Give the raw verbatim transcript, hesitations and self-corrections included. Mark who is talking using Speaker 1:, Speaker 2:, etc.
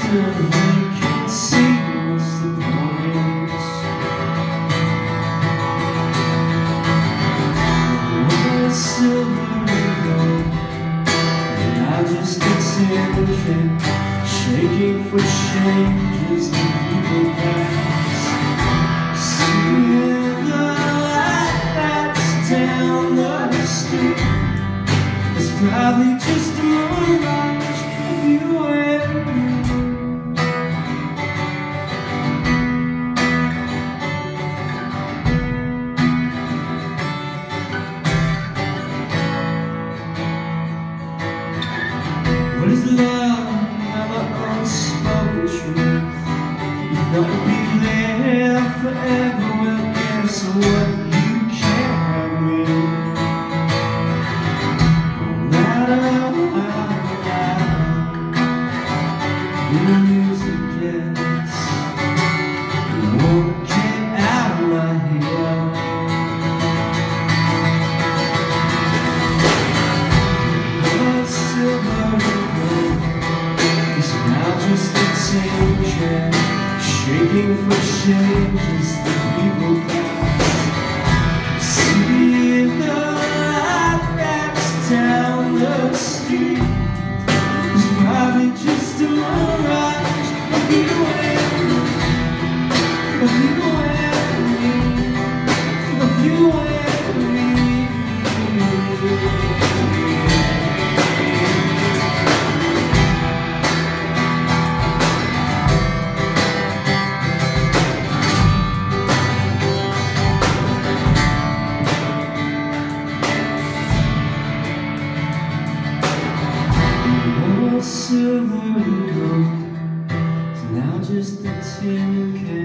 Speaker 1: till he can see what's the point. One silver and gold, and I just attention, shaking for changes the people pass. Seeing the light that's down the street, it's probably just a mirage of you and me. What is love? Never unspoken truth. You thought we'd be there forever. Well, guess what? You can't have me. No matter how loud the music gets, you won't get out of my head. Blood, silver, and gold is now just attention, shaking for changes the people pass. See the light that's down the street, it's probably just a mirage of you and me, of you and me, of you and me. Silver and gold, it's now just a tin can.